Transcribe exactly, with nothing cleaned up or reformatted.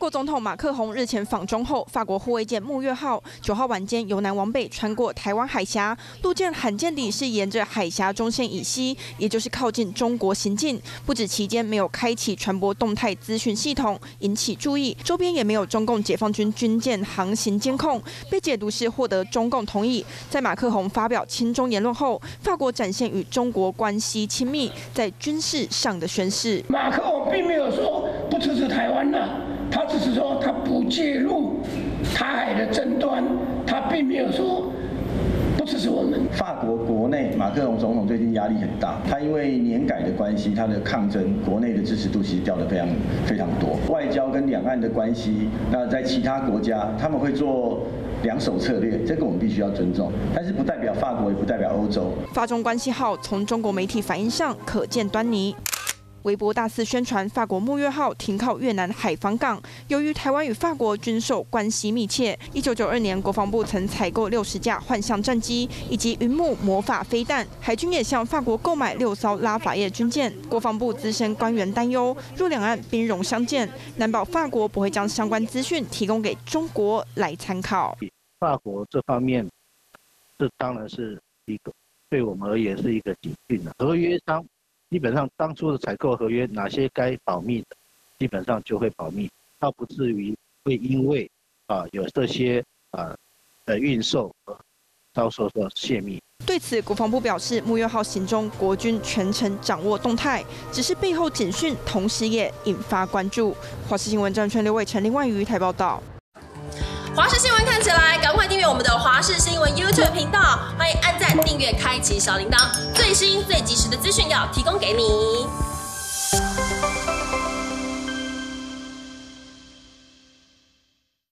国总统马克宏日前访中后，法国护卫舰木月号九号晚间由南往北穿过台湾海峡，路线罕见地是沿着海峡中线以西，也就是靠近中国行进。不止期间没有开启传播动态资讯系统，引起注意，周边也没有中共解放军军舰航行监控，被解读是获得中共同意。在马克宏发表亲中言论后，法国展现与中国关系亲密，在军事上的宣示。 马克宏并没有说不支持台湾了。 他只是说他不介入台海的争端，他并没有说不支持我们。 法国国内，马克龙总统最近压力很大，他因为年改的关系，他的抗争国内的支持度其实掉得非常非常多。外交跟两岸的关系，那在其他国家他们会做两手策略，这个我们必须要尊重，但是不代表法国，也不代表欧洲。 法中关系号从中国媒体反应上可见端倪。 微博大肆宣传法国木月号停靠越南海防港。由于台湾与法国军售关系密切，一九九二年国防部曾采购六十架幻象战机以及云木魔法飞弹，海军也向法国购买六艘拉法叶军舰。国防部资深官员担忧，若两岸兵戎相见，难保法国不会将相关资讯提供给中国来参考。 法国这方面，这当然是一个对我们而言是一个警讯了。合约商。 基本上当初的采购合约，哪些该保密的，基本上就会保密，倒不至于会因为啊有这些啊的运售而遭受到泄密。 对此，国防部表示，木月号行中，国军全程掌握动态，只是背后警讯，同时也引发关注。华视新闻张全刘伟成、林万瑜台报道。 华视新闻看起来，赶快订阅我们的华视新闻 YouTube 频道，欢迎按赞、订阅、开启小铃铛，最新最及时的资讯要提供给你。